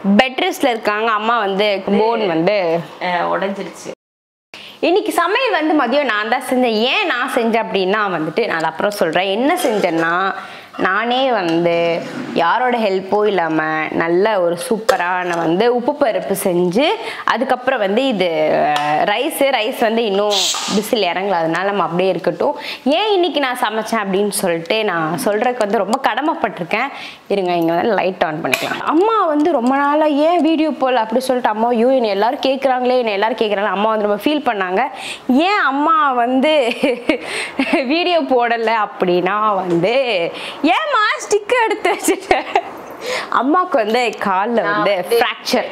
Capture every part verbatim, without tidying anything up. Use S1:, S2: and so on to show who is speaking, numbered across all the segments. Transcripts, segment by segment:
S1: Bed ரெஸ்ட்ல இருக்காங்க. அம்மா வந்து போன் வந்து
S2: உடைஞ்சிருச்சு.
S1: இன்னைக்கு சமையல் வந்து மதியம் நான் தான் செஞ்சேன். ஏன் நான் செஞ்சேன் அப்படின்னா வந்துட்டு நான் அப்புறம் சொல்கிறேன். என்ன செஞ்சேன்னா நானே வந்து யாரோட ஹெல்ப்போ இல்லாமல் நல்ல ஒரு சூப்பரான வந்து உப்பு பருப்பு செஞ்சு அதுக்கப்புறம் வந்து இது ரைஸு ரைஸ் வந்து இன்னும் விசில் இறங்கல, அதனால நம்ம அப்படியே இருக்கட்டும். ஏன் இன்னைக்கு நான் சமைச்சேன் அப்படின்னு சொல்லிட்டு நான் சொல்கிறதுக்கு வந்து ரொம்ப கடமைப்பட்டிருக்கேன். இருங்க, இங்கே வந்து லைட் ஆன் பண்ணிக்கலாம். அம்மா வந்து ரொம்ப நாளாக ஏன் வீடியோ போல் அப்படி சொல்லிட்டு அம்மா ஐயோ என்னை எல்லோரும் கேட்குறாங்களே என்னை எல்லோரும் கேட்குறாங்க அம்மா வந்து ரொம்ப ஃபீல் பண்ணாங்க. ஏன் அம்மா வந்து வீடியோ போடலை அப்படின்னா வந்து ஏம்மா ஸ்டிக்கர் எடுத்து வச்சுட்டேன். அம்மாவுக்கு வந்து காலில் வந்து ஃப்ராக்சர்,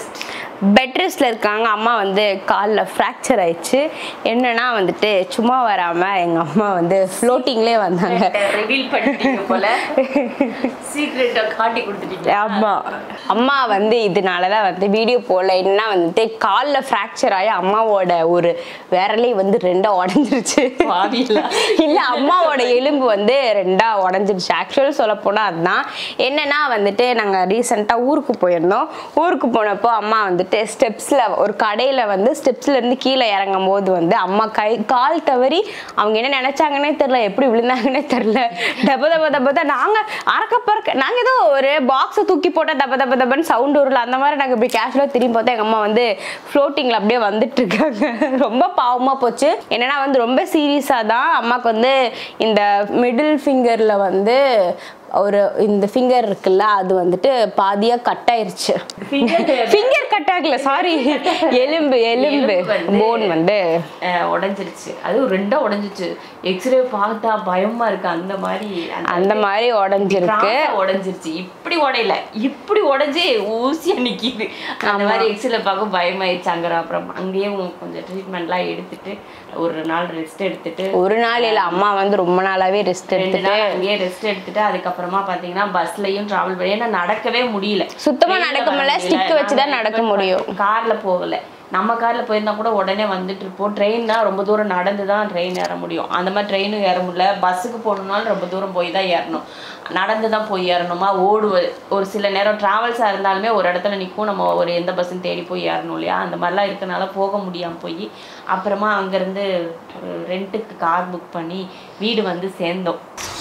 S1: பெட் ரெஸ்ட்ல இருக்காங்க. அம்மா வந்து காலில் ஃப்ராக்சர் ஆயிடுச்சு. என்னன்னா வந்துட்டு சும்மா வராமல் எங்கள் அம்மா வந்து ஃப்ளோட்டிங்லேயே வந்தாங்க.
S2: ரிவீல் பண்ணிட்டீங்க போல, சீக்ரெட்டை காட்டி கொடுத்துட்டீங்க.
S1: ஆமாம், அம்மா வந்து இதனால தான் வந்து வீடியோ போடல. என்னன்னா வந்துட்டு காலில் ஃப்ராக்சர் ஆகி அம்மாவோட ஒரு விரலே வந்து ரெண்டாக உடஞ்சிருச்சு. இல்லை, அம்மாவோட எலும்பு வந்து ரெண்டாக உடஞ்சிருச்சு. ஆக்சுவலாக சொல்ல போனால் அதுதான். என்னன்னா வந்துட்டு நாங்கள் ரீசெண்டாக ஊருக்கு போயிருந்தோம். ஊருக்கு போனப்போ அம்மா வந்துட்டு ஸ்டெப்ஸ்ல ஒரு கடையில வந்து ஸ்டெப்ஸ்ல இருந்து கீழே இறங்கும் போது வந்து அம்மா கை கால் தவறி அவங்க என்ன நினைச்சாங்கன்னே தெரியல, எப்படி விழுந்தாங்கன்னே தெரியல. தப தப தப தான் நாங்க அறக்க பறக்க நாங்க ஏதோ ஒரு பாக்ஸை தூக்கி போட்ட தப தப தபன்னு சவுண்ட் வரும்ல, அந்த மாதிரி நாங்கள் இப்படி கேஷுவலாக திரும்பி பார்த்தா எங்கள் அம்மா வந்து ஃப்ளோட்டிங்கில் அப்படியே வந்துட்டு இருக்காங்க. ரொம்ப பாவமாக போச்சு. என்னன்னா வந்து ரொம்ப சீரியஸாக தான் அம்மாவுக்கு வந்து இந்த மிடில் ஃபிங்கரில் வந்து ஒரு இந்த ஃபிங்கர் இருக்குல்ல அது வந்துட்டு பாதியா கட் ஆயிருச்சு. ஃபிங்கர் கட் ஆகல, சாரி, எலும்பு எலும்பு போன் வந்து
S2: உடைஞ்சிருச்சு. அது ரெண்டா உடைஞ்சிச்சு. எக்ஸ்ரே பார்த்தா பயமா இருக்கு. அந்த மாதிரி
S1: அந்த மாதிரி உடைஞ்சிருக்கு.
S2: உடைஞ்சிருச்சு. இப்படி உடையல, இப்படி உடைஞ்சு ஊசியா நிக்கிது. அந்த மாதிரி எக்ஸ்ரே பார்க்க பயமாயிடுச்சு. அங்க அப்புறம் அங்கேயே கொஞ்சம் ட்ரீட்மெண்ட்லாம் எடுத்துட்டு ஒரு நாள் ரெஸ்ட் எடுத்துட்டு,
S1: ஒரு நாள் இல்ல அம்மா வந்து ரொம்ப நாளாவே ரெஸ்ட் எடுத்துட்டு
S2: அங்கேயே ரெஸ்ட் எடுத்துட்டு அதுக்கப்புறமா பாத்தீங்கன்னா பஸ்லயும் டிராவல் பண்ணி ஏன்னா நடக்கவே முடியல,
S1: சுத்தமா நடக்க முடியல. ஸ்டிக் வச்சுதான் நடக்க முடியும்.
S2: கார்ல போகல. நம்ம கார்ல போயிருந்தா கூட உடனே வந்துட்டு இருப்போம். ட்ரெயின்னா ரொம்ப தூரம் நடந்து தான் ட்ரெயின் ஏற முடியும். அந்த மாதிரி ட்ரெயினும் ஏற முடியல. பஸ்ஸுக்கு போகணுன்னாலும் ரொம்ப தூரம் போய் தான் ஏறணும். நடந்து தான் போய் ஏறணுமா, ஓடுவ ஒரு சில நேரம் ட்ராவல்ஸாக இருந்தாலுமே ஒரு இடத்துல நிற்கும், நம்ம ஒரு எந்த பஸ்ஸுன்னு தேடி போய் ஏறணும் இல்லையா. அந்த மாதிரிலாம் இருக்கனால போக முடியாமல் போய் அப்புறமா அங்கேருந்து ஒரு ரெண்ட்டுக்கு கார் புக் பண்ணி வீடு வந்து சேர்ந்தோம்.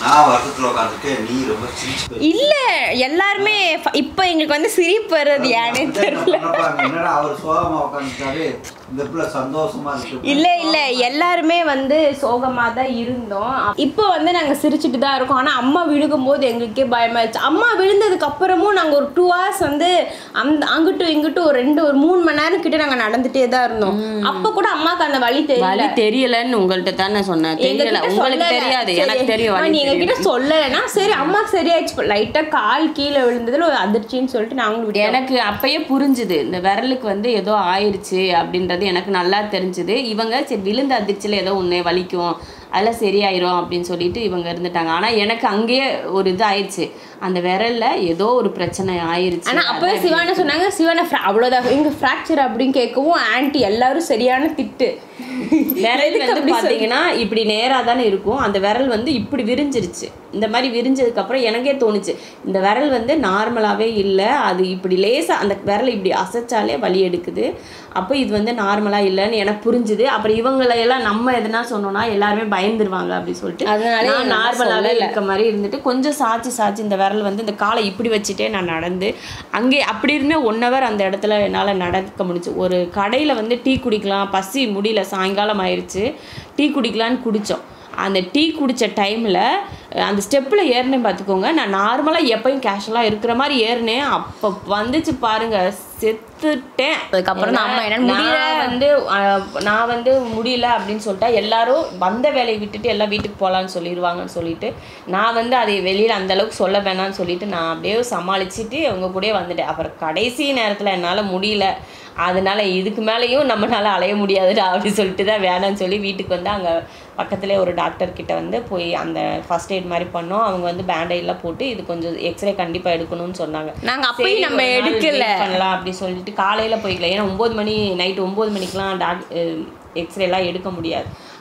S1: இல்ல எல்லாருமே இப்ப எங்களுக்கு வந்து சிரிப்பு வருது ஏனே தெரியல. இல்ல இல்ல எல்லாருமே வந்து சோகமா தான் இருந்தோம். இப்போ வந்து நாங்க சிரிச்சுட்டு தான் இருக்கோம். ஆனா அம்மா விழுகும் போது எங்களுக்கே பயமாயிடுச்சு. அம்மா விழுந்ததுக்கு அப்புறமும் நாங்க ஒரு டூ ஹவர்ஸ் வந்து அந்த அங்கிட்டும் இங்கிட்டும் ஒரு ரெண்டு ஒரு மூணு மணி நேரம் கிட்ட நாங்க நடந்துட்டே தான் இருந்தோம். அப்ப கூட அம்மாக்கு அந்த வலி தெரியல.
S2: தெரியலன்னு உங்கள்கிட்ட தானே சொன்னேன். தெரியல, உங்களுக்கு தெரியாது, எனக்கு தெரியும்.
S1: நீங்க கிட்ட சொல்லலைன்னா சரி அம்மாக்கு சரியாயிடுச்சு. லைட்டா கால் கீழே விழுந்ததுல ஒரு அதிர்ச்சின்னு சொல்லிட்டு நாங்களும்
S2: எனக்கு அப்பயே புரிஞ்சுது இந்த விரலுக்கு வந்து ஏதோ ஆயிடுச்சு அப்படின்றது எனக்கு நல்லா தெரிஞ்சுது. இவங்க சரி விழுந்த அதிர்ச்சியில ஏதோ ஒன்று வலிக்கும் அதெல்லாம் சரியாயிரும் அப்படின்னு சொல்லிட்டு இவங்க இருந்துட்டாங்க. ஆனா எனக்கு அங்கேயே ஒரு இது ஆயிடுச்சு, அந்த விரல்ல ஏதோ ஒரு பிரச்சனை ஆயிருச்சு.
S1: ஆனா அப்பவே சிவான சொன்னாங்க, சிவான அவ்வளவுதான் இங்க ஃப்ராக்சர் அப்படின்னு கேட்கவும் ஆன்டி எல்லாரும் சரியான திட்டு.
S2: விரல் வந்து பாத்தீங்கன்னா இப்படி நேரா தானே இருக்கும், அந்த விரல் வந்து இப்படி விரிஞ்சிருச்சு. இந்த மாதிரி விரிஞ்சதுக்கு அப்புறம் எனக்கே தோணுச்சு இந்த விரல் வந்து நார்மலாவே இல்லை, அது இப்படி லேசா அந்த விரல் இப்படி அசைச்சாலே வலி எடுக்குது. அப்போ இது வந்து நார்மலா இல்லைன்னு எனக்கு புரிஞ்சுது. அப்புறம் இவங்களை எல்லாம் நம்ம எதுனா சொன்னோம்னா எல்லாருமே பயந்துருவாங்க அப்படின்னு சொல்லிட்டு அதனால நார்மலாவே இருக்க மாதிரி இருந்துட்டு கொஞ்சம் சாச்சு சாச்சு இந்த விரல் வந்து இந்த காலை இப்படி வச்சுட்டே நான் நடந்து அங்கே அப்படி இருந்தே ஒன் ஹவர் அந்த இடத்துல என்னால் நடக்க முடிச்சு. ஒரு கடையில் வந்து டீ குடிக்கலாம், பசி முடியல, சாயங்காலம் ஆயிடுச்சு, டீ குடிக்கலான்னு குடித்தோம். அந்த டீ குடித்த டைமில் அந்த ஸ்டெப்பில் ஏறினேன் பார்த்துக்கோங்க. நான் நார்மலாக எப்பயும் கேஷுவலாக இருக்கிற மாதிரி ஏறினேன். அப்போ வந்துச்சு பாருங்க, செத்துட்டேன்.
S1: அதுக்கப்புறம் அம்மா என்ன முடியல
S2: வந்து நான் வந்து முடியல அப்படின்னு சொல்லிட்டா எல்லாரும் வந்த வேலையை விட்டுட்டு எல்லாம் வீட்டுக்கு போகலான்னு சொல்லிடுவாங்கன்னு சொல்லிட்டு நான் வந்து அதை வெளியில் அந்தளவுக்கு சொல்ல வேணான்னு சொல்லிட்டு நான் அப்படியே சமாளிச்சுட்டு அவங்க கூட வந்துட்டேன். அப்புறம் கடைசி நேரத்தில் என்னால் முடியல, அதனால இதுக்கு மேலேயும் நம்மளால அலைய முடியாதுடா அப்படின்னு சொல்லிட்டு தான் வேணான்னு சொல்லி வீட்டுக்கு வந்து அங்கே பக்கத்துலேயே ஒரு டாக்டர் கிட்ட வந்து போய் அந்த ஃபர்ஸ்ட் எய்ட் மாதிரி பண்ணோம். அவங்க வந்து பேண்டேஜ்லாம் போட்டு இது கொஞ்சம் எக்ஸ்ரே கண்டிப்பாக எடுக்கணும்னு சொன்னாங்க.
S1: நாங்கள் அப்பயும் நம்ம எடுக்கல
S2: பண்ணலாம் அப்படின்னு சொல்லிட்டு காலையில் போய்க்கலாம். ஏன்னா ஒம்பது மணி நைட்டு ஒம்பது மணிக்கெலாம் டாக் எக்ஸ்ரேலாம் எடுக்க முடியாது.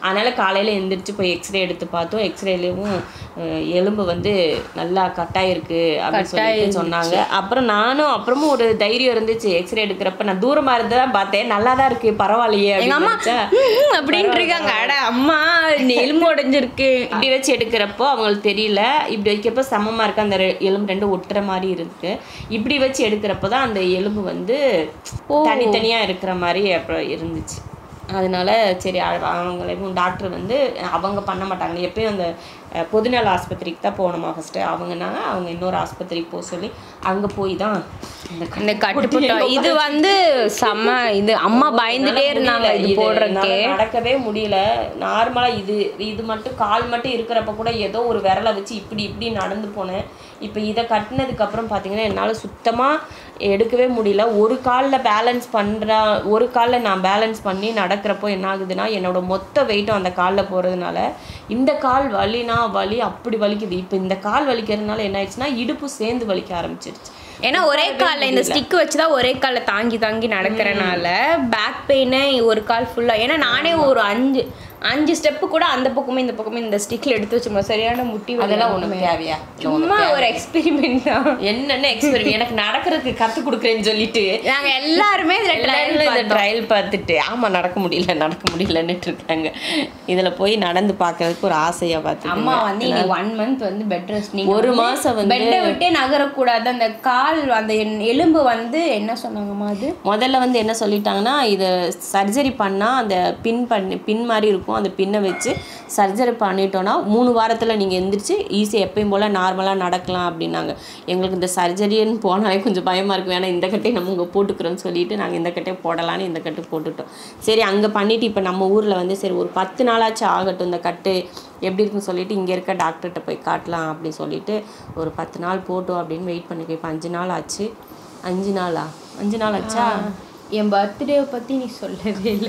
S2: அதனால காலையில எந்திரிச்சு போய் எக்ஸ்ரே எடுத்து பார்த்தோம். எக்ஸ்ரேலையும் எலும்பு வந்து நல்லா கட்டாயிருக்கு அப்படின்னு சொல்லிட்டு சொன்னாங்க. அப்புறம் நானும் அப்புறமும் ஒரு தைரியம் இருந்துச்சு. எக்ஸ்ரே எடுக்கிறப்ப நான் தூரமா இருந்து தான் பார்த்தேன், நல்லா தான் இருக்கு, பரவாயில்லையே
S1: அப்படின்னு இருக்காங்க. அட அம்மா எலும்பு உடைஞ்சிருக்கு
S2: இப்படி வச்சு எடுக்கிறப்போ அவங்களுக்கு தெரியல, இப்படி வைக்கிறப்ப சமமா இருக்கு, அந்த எலும்பு ரெண்டும் ஒட்டுற மாதிரி இருக்கு. இப்படி வச்சு எடுக்கிறப்போ தான் அந்த எலும்பு வந்து தனித்தனியா இருக்கிற மாதிரி அப்புறம் இருந்துச்சு. அதனால சரி அவங்களையும் டாக்டர் வந்து அவங்க பண்ண மாட்டாங்க, எப்பயும் அந்த பொதுநல ஆஸ்பத்திரிக்கு தான் போகணுமா ஃபர்ஸ்ட். அவங்கனால அவங்க இன்னொரு ஆஸ்பத்திரிக்கு போக சொல்லி அங்கே போய் தான்
S1: இந்த கட்டுப்பட்டோம். இது வந்து செம்ம இது அம்மா பயந்துட்டே இருந்தாங்க இது போடுறதுக்கே.
S2: நடக்கவே முடியல. நார்மலா இது இது மட்டும் கால் மட்டும் இருக்கிறப்ப கூட ஏதோ ஒரு விரலை வச்சு இப்படி இப்படி நடந்து போனேன். இப்போ இதை கட்டினதுக்கு அப்புறம் பார்த்தீங்கன்னா என்னால் சுத்தமாக எடுக்கவே முடியல. ஒரு காலில் பேலன்ஸ் பண்ணுறா ஒரு காலில் நான் பேலன்ஸ் பண்ணி நடக்கிறப்போ என்ன ஆகுதுன்னா என்னோட மொத்த வெயிட்டும் அந்த காலில் போகிறதுனால இந்த கால் வலினா வலி அப்படி வலிக்குது. இப்போ இந்த கால் வலிக்கிறதுனால என்ன ஆயிடுச்சுன்னா இடுப்பு சேர்ந்து வலிக்க ஆரம்பிச்சிருச்சு.
S1: ஏன்னா ஒரே காலில் இந்த ஸ்டிக் வச்சுதான் ஒரே காலில் தாங்கி தாங்கி நடக்கிறனால பேக் பெயினே ஒரு கால் ஃபுல்லாக. ஏன்னா நானே ஒரு அஞ்சு அஞ்சு ஸ்டெப்பு கூட அந்த பக்கமே இந்த பக்கமே இந்த ஸ்டிக்ல எடுத்து வச்சோம். சரியான முட்டி
S2: அதெல்லாம் ஒண்ணு தேவையா?
S1: சும்மா ஒரு எக்ஸ்பெரிமெண்ட் தான்.
S2: என்னென்ன எக்ஸ்பெரிமெண்ட் எனக்கு நடக்கிறதுக்கு கத்து கொடுக்குறேன்னு சொல்லிட்டு
S1: நாங்க எல்லாருமே
S2: இதுல ட்ரையல் பார்த்துட்டு ஆமா நடக்க முடியல நடக்க முடியலன்னு இருக்காங்க. இதுல போய் நடந்து பார்க்கறதுக்கு ஒரு ஆசையா பார்த்து
S1: அம்மா வந்து இனி ஒன் மந்த் வந்து பெட் ரெஸ்ட்,
S2: ஒரு மாசம் வந்து
S1: பெட்டை விட்டே நகரக்கூடாது. அந்த கால் அந்த எலும்பு வந்து என்ன சொன்னாங்கம்மா, அது
S2: முதல்ல வந்து என்ன சொல்லிட்டாங்கன்னா இதை சர்ஜரி பண்ணா அந்த பின் பண்ணி பின் மாதிரி இருக்கும், அந்த பின்னை வச்சு சர்ஜரி பண்ணிட்டோன்னா மூணு வாரத்தில் நீங்கள் எந்திரிச்சு ஈஸியாக எப்பயும் போல் நார்மலாக நடக்கலாம் அப்படின்னாங்க. எங்களுக்கு இந்த சர்ஜரின்னு போனாலே கொஞ்சம் பயமாக இருக்கும். ஏன்னா இந்த கட்டையை நம்ம இங்கே போட்டுக்கிறோன்னு சொல்லிட்டு நாங்கள் இந்த கட்டையை போடலான்னு இந்த கட்டு போட்டுட்டோம். சரி அங்கே பண்ணிவிட்டு இப்போ நம்ம ஊரில் வந்து சரி ஒரு பத்து நாளாச்சும் ஆகட்டும் இந்த கட்டு எப்படி இருக்குன்னு சொல்லிட்டு இங்கே இருக்க டாக்டர்கிட்ட போய் காட்டலாம் அப்படின்னு சொல்லிட்டு ஒரு பத்து நாள் போட்டோம் அப்படின்னு வெயிட் பண்ணிக்கோ. இப்போ அஞ்சு நாள் ஆச்சு. அஞ்சு நாளா அஞ்சு நாள் ஆச்சா?
S1: என் பர்த்டே பத்தி நீ சொல்லவே இல்லை.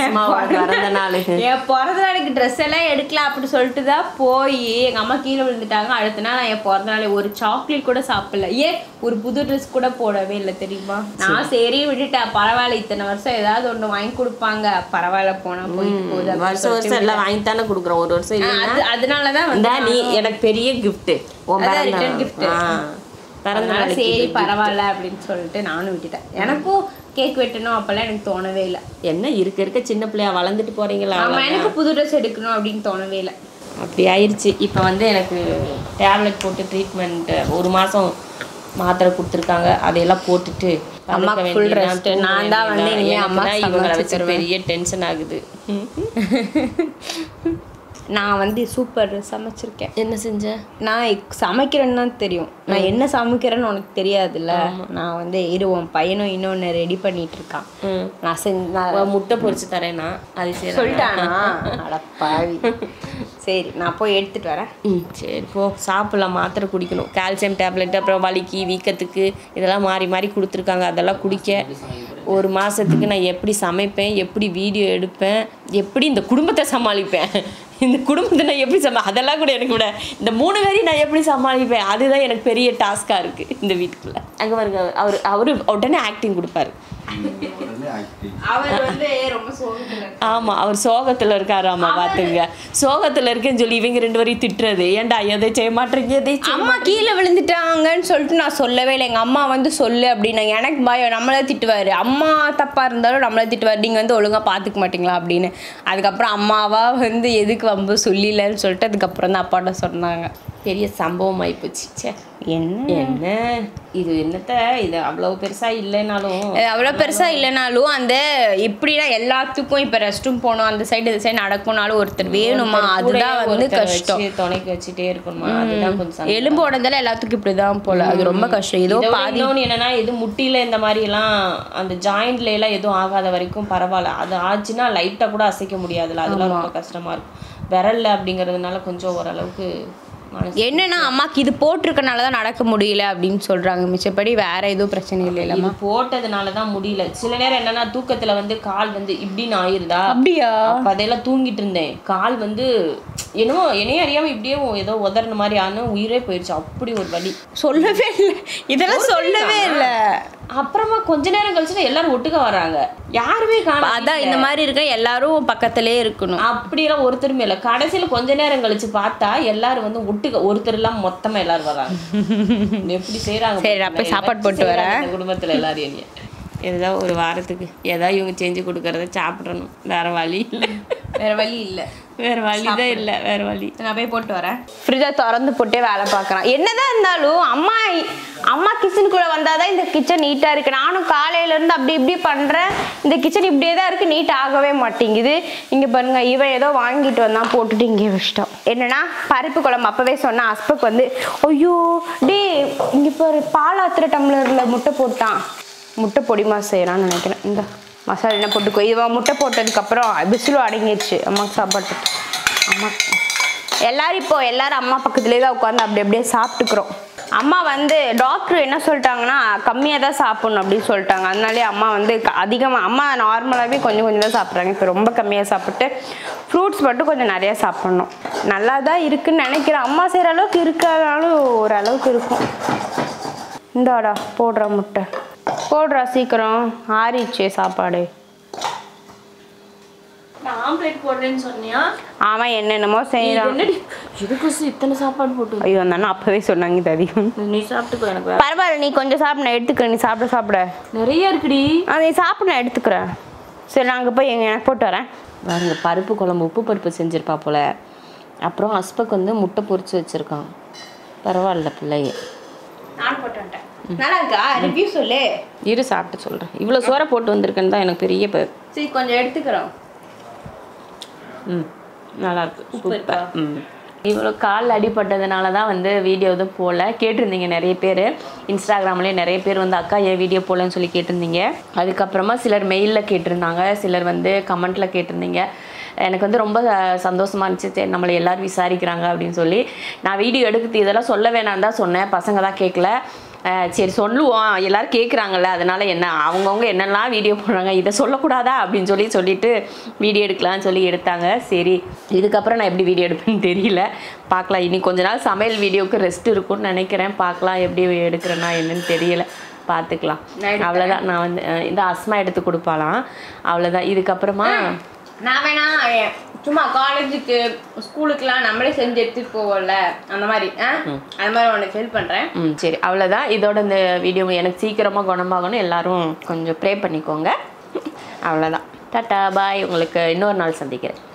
S2: பிறந்த நாள்
S1: என் பிறந்த நாளுக்கு ட்ரெஸ் எல்லாம் எடுக்கலாம் அப்படி சொல்லிட்டு தான் போய் எங்க அம்மா கீழே விழுந்துட்டாங்க. அடுத்த நாள் நான் என் பிறந்த நாள் ஒரு சாக்லேட் கூட சாப்பிடல. ஏன் ஒரு புது ட்ரெஸ் கூட போடவே இல்லை தெரியுமா? நான் சரி விட்டுட்டேன், பரவாயில்ல இத்தனை வருஷம் ஏதாவது ஒண்ணு வாங்கி கொடுப்பாங்க, பரவாயில்ல போனா போயிட்டு போகுது.
S2: வருஷம் வருஷம் எல்லாம் வாங்கி தானே கொடுக்குறோம், ஒரு வருஷம் இல்லை.
S1: அதனாலதான்
S2: வந்து நீ எனக்கு பெரிய கிஃப்ட்
S1: ரிட்டர்ன் கிஃப்ட் பிறந்தனால சரி பரவாயில்ல அப்படின்னு சொல்லிட்டு நானும் விட்டுட்டேன். எனக்கும் கேக் வெட்டணும் அப்பெல்லாம் எனக்கு தோணவே இல்லை.
S2: என்ன இருக்க இருக்க சின்ன பிள்ளையா வளர்ந்துட்டு போறீங்களா?
S1: ஆமாம், எனக்கு புது ட்ரெஸ் எடுக்கணும் அப்படின்னு தோணவே இல்லை.
S2: அப்படி ஆயிடுச்சு. இப்போ வந்து எனக்கு டேப்லெட் போட்டு ட்ரீட்மெண்ட் ஒரு மாதம் மாத்திரை கொடுத்துருக்காங்க. அதையெல்லாம் போட்டுட்டு
S1: அம்மா ஃபுல் ரெஸ்ட். நான் தான் வந்து இனிமேல் அம்மா
S2: இவங்களை வச்சு பெரிய டென்ஷன் ஆகுது.
S1: நான் வந்து சூப்பர் சமைச்சிருக்கேன்.
S2: என்ன செஞ்சேன்? நான்
S1: சமைக்கிறேன்னு தான் தெரியும், நான் என்ன சமைக்கிறேன்னு உனக்கு தெரியாதுல்ல. நான் வந்து இரு உன் பையனும் இன்னொன்று ரெடி பண்ணிட்டு இருக்கான். நான் செஞ்ச
S2: முட்டை பொரிச்சு தரேன்னா அது சரி
S1: சொல்லிட்டானா? அடப்பாவி. சரி நான் போய் எடுத்துட்டு வரேன்.
S2: ம் சரி போ, சாப்பிடலாம். மாத்திரை குடிக்கணும், கால்சியம் டேப்லெட், அப்புறம் வலிக்கு வீக்கத்துக்கு இதெல்லாம் மாறி மாறி கொடுத்துருக்காங்க. அதெல்லாம் குடிக்க ஒரு மாதத்துக்கு நான் எப்படி சமைப்பேன், எப்படி வீடியோ எடுப்பேன், எப்படி இந்த குடும்பத்தை சமாளிப்பேன், இந்த குடும்பத்தை நான் எப்படி சமா அதெல்லாம் கூட எனக்கு விட இந்த மூணு பேரையும் நான் எப்படி சமாளிப்பேன், அதுதான் எனக்கு பெரிய டாஸ்காக இருக்குது இந்த வீட்டுக்குள்ள. அங்கே பாருங்க, அவர் அவரு உடனே ஆக்டிங் கொடுப்பாரு. ஆமா அவர் சோகத்துல இருக்காரு. ஆமா பாத்துங்க, சோகத்துல இருக்கேன்னு சொல்லி இவங்க ரெண்டு பேரையும் திட்டுறது. ஏன்டா எதை செய்ய மாட்டேங்க, எதை
S1: அம்மா கீழே விழுந்துட்டாங்கன்னு சொல்லிட்டு நான் சொல்லவே இல்லை. எங்க அம்மா வந்து சொல்லு அப்படின்னா எனக்கு பயம், நம்மளே திட்டுவாரு. அம்மா தப்பா இருந்தாலும் நம்மளே திட்டுவாரு, நீங்க வந்து ஒழுங்கா பாத்துக்க மாட்டீங்களா அப்படின்னு. அதுக்கப்புறம் அம்மாவா வந்து எதுக்கு வம்பு சொல்லிலன்னு சொல்லிட்டு அதுக்கப்புறம் தான் அப்பாட்ட சொன்னாங்க.
S2: பெரிய சம்பவம் ஆயிப்போச்சு. சே என்ன என்ன இது என்னத்த இது அவ்வளவு பெருசா இல்லைனாலும்
S1: அவ்வளோ பெருசா இல்லைனாலும் அந்த எப்படின்னா எல்லாத்துக்கும் இப்போ ரெஸ்ட் ரூம் போகணும், அந்த சைடு இந்த சைடு நடக்கணும்னாலும் ஒருத்தர் வேணுமா, அதுதான் வந்து கஷ்டம்.
S2: துணைக்கு வச்சுட்டே இருக்கணுமா, அதுதான் கொஞ்சம்.
S1: எலும்பு உடஞ்சாலும் எல்லாத்துக்கும் இப்படிதான் போல, அது ரொம்ப கஷ்டம். ஏதோ
S2: இன்னொன்று என்னன்னா எது முட்டியில இந்த மாதிரி எல்லாம் அந்த ஜாயிண்ட்ல எல்லாம் எதுவும் ஆகாத வரைக்கும் பரவாயில்ல. அது ஆச்சுன்னா லைட்டா கூட அசைக்க முடியாதுல்ல, அதெல்லாம் ரொம்ப கஷ்டமா இருக்கும். விரல்ல அப்படிங்கிறதுனால கொஞ்சம் ஓரளவுக்கு
S1: என்னன்னா அம்மாக்கு இது போட்டிருக்கனாலதான் நடக்க முடியல அப்படின்னு சொல்றாங்க. மிச்சப்படி வேற எதுவும் பிரச்சனை இல்லை.
S2: இது போட்டதுனாலதான் முடியல. சில நேரம் என்னன்னா தூக்கத்துல வந்து கால் வந்து இப்படின்னு ஆயிருதா.
S1: அப்படியா?
S2: அப்ப அதெல்லாம் தூங்கிட்டு இருந்தேன், கால் வந்து என்னவோ என்னையே அறியாம இப்படியே ஏதோ உதறின மாதிரி ஆனா உயிரே போயிடுச்சு. அப்படி ஒரு வலி.
S1: சொல்லவே இல்லை, இதெல்லாம் சொல்லவே இல்லை.
S2: அப்புறமா கொஞ்ச நேரம் கழிச்சு எல்லாரும் ஒட்டுக்க வராங்க, யாருமே காணோம்.
S1: அதான் இந்த மாதிரி இருக்க எல்லாரும் பக்கத்திலே இருக்கணும்.
S2: அப்படியெல்லாம் ஒருத்தருமே இல்லை. கடைசியில கொஞ்ச நேரம் கழிச்சு பார்த்தா எல்லாரும் வந்து ஒட்டுக்க, ஒருத்தர் எல்லாம் மொத்தமா எல்லாரும் வராங்க. எப்படி செய்யறாங்க?
S1: சரி அப்ப சாப்பாடு போட்டு வரேன்
S2: குடும்பத்துல எல்லாரும். என்ன ஏதாவது ஒரு வாரத்துக்கு ஏதாவது இவங்க செஞ்சு கொடுக்கறத சாப்பிடணும், வேற வழி இல்லை.
S1: வேற வழி இல்லை,
S2: வேற வழி தான் இல்லை, வேற வழி.
S1: நான் போய் போட்டு வரேன். ஃப்ரிட்ஜை திறந்து போட்டே வேலை பார்க்குறான். என்னதான் இருந்தாலும் அம்மா அம்மா கிச்சனுக்குள்ளே வந்தால் தான் இந்த கிச்சன் நீட்டாக இருக்குது. நானும் காலையிலேருந்து அப்படி இப்படி பண்ணுறேன், இந்த கிச்சன் இப்படியே தான் இருக்குது, நீட் ஆகவே மாட்டேங்குது. இங்கே பாருங்க, இவன் ஏதோ வாங்கிட்டு வந்தான், போட்டுட்டு இங்கே வச்சிட்டோம். என்னன்னா பருப்பு குழம்பு அப்போவே சொன்னான். அஸ்பக் வந்து ஐயோ டே இங்கே பாரு பால் ஆத்துற டம்ளரில் முட்டை போட்டான். முட்டை பொடி மாஸ் செய்யறான்னு நினைக்கிறேன். இந்த மசாலா என்ன போட்டுக்கோ. இவன் முட்டை போட்டதுக்கப்புறம் பிசிலும் அடங்கிடுச்சு அம்மாக்கு சாப்பாட்டுக்கு. அம்மா எல்லாரும் இப்போ எல்லாரும் அம்மா பக்கத்துலேயே தான் உட்காந்து அப்படி அப்படியே சாப்பிட்டுக்கிறோம். அம்மா வந்து டாக்டர் என்ன சொல்லிட்டாங்கன்னா கம்மியாக தான் சாப்பிட்ணும் அப்படின்னு சொல்லிட்டாங்க. அதனாலே அம்மா வந்து அதிகமாக, அம்மா நார்மலாகவே கொஞ்சம் கொஞ்சம் தான் சாப்பிட்றாங்க, இப்போ ரொம்ப கம்மியாக சாப்பிட்டு ஃப்ரூட்ஸ் மட்டும் கொஞ்சம் நிறையா சாப்பிட்ணும். நல்லா தான் இருக்குன்னு நினைக்கிறேன். அம்மா செய்கிற அளவுக்கு இருக்காதாலும் ஓரளவுக்கு இருக்கும். இந்தாடா போடுற முட்டை போடுறா சீக்கிரம், ஆறிச்சே சாப்பாடு.
S2: ஆம்லேட் போடுறேன்னு சொன்னியா?
S1: ஆமா என்னென்னமோ செய்யறான்.
S2: இதுக்கு இத்தனை சாப்பாடு போட்டு?
S1: ஐயோ அந்த அண்ணா அப்பவே சொன்னாங்க தெரியும்.
S2: நீ சாப்பிட்டுக்கோ, எனக்கு
S1: பரவாயில்ல, நீ கொஞ்சம் சாப்பிட நான் எடுத்துக்கிறேன். நீ சாப்பிட சாப்பிட
S2: நிறைய இருக்குடி.
S1: ஆ நீ சாப்பிட நான் எடுத்துக்கிறேன். சரி நான் அங்கே போய் எங்க எனக்கு போட்டு வரேன்.
S2: பாருங்க, பருப்பு குழம்பு உப்பு பருப்பு செஞ்சிருப்பா போல. அப்புறம் அஸ்பக் வந்து முட்டை பொரிச்சு வச்சிருக்கான். பரவாயில்ல பிள்ளைய.
S1: நான் போட்டு வந்துட்டேன். நல்லா இருக்கா? ரிவ்யூ சொல்லு.
S2: இரு சாப்பிட்டு சொல்கிறேன். இவ்வளோ சோறை போட்டு வந்திருக்கேன்னு தான் எனக்கு பெரிய பேர்.
S1: சரி கொஞ்சம் எடுத்துக்கிறோம்.
S2: ம் நல்லாயிருக்கு, சூப்பர். ம் இவ்வளோ கால் அடிப்பட்டதுனால தான் வந்து வீடியோ எதுவும் போகல. கேட்டிருந்தீங்க நிறைய பேர், இன்ஸ்டாகிராம்லேயே நிறைய பேர் வந்து அக்கா ஏன் வீடியோ போகலன்னு சொல்லி கேட்டிருந்தீங்க. அதுக்கப்புறமா சிலர் மெயிலில் கேட்டிருந்தாங்க, சிலர் வந்து கமெண்ட்டில் கேட்டிருந்தீங்க. எனக்கு வந்து ரொம்ப சந்தோஷமாக இருந்துச்சு, சரி நம்மளை எல்லோரும் விசாரிக்கிறாங்க அப்படின்னு சொல்லி. நான் வீடியோ எடுக்கிறது இதெல்லாம் சொல்ல வேணான்னு தான் சொன்னேன், பசங்க தான் கேட்கல. சரி சொல்லுவோம், எல்லோரும் கேட்குறாங்கல்ல, அதனால் என்ன அவங்கவுங்க என்னெல்லாம் வீடியோ போடுறாங்க, இதை சொல்லக்கூடாதா அப்படின்னு சொல்லி சொல்லிவிட்டு வீடியோ எடுக்கலான்னு சொல்லி எடுத்தாங்க. சரி இதுக்கப்புறம் நான் எப்படி வீடியோ எடுப்பேன்னு தெரியல, பார்க்கலாம். இனி கொஞ்ச நாள் சமையல் வீடியோவுக்கு ரெஸ்ட் இருக்கும்னு நினைக்கிறேன். பார்க்கலாம் எப்படி எடுக்கிறேன்னா என்னன்னு தெரியல, பார்த்துக்கலாம். அவ்வளோதான். நான் வந்து இந்த அஸ்மா எடுத்து கொடுப்பாலாம், அவ்வளோதான். இதுக்கப்புறமா
S1: நான் வேணா சும்மா காலேஜுக்கு ஸ்கூலுக்குலாம் நம்மளே செஞ்சு எடுத்துட்டு போவோம்ல, அந்த மாதிரி அந்த மாதிரி உனக்கு ஹெல்ப் பண்ணுறேன்.
S2: ம் சரி அவ்வளோதான். இதோட இந்த வீடியோ எனக்கு சீக்கிரமாக குணமாகணும், எல்லாரும் கொஞ்சம் ப்ரே பண்ணிக்கோங்க. அவ்வளோதான். Tata bye. உங்களுக்கு இன்னொரு நாள் சந்திக்கிறேன்.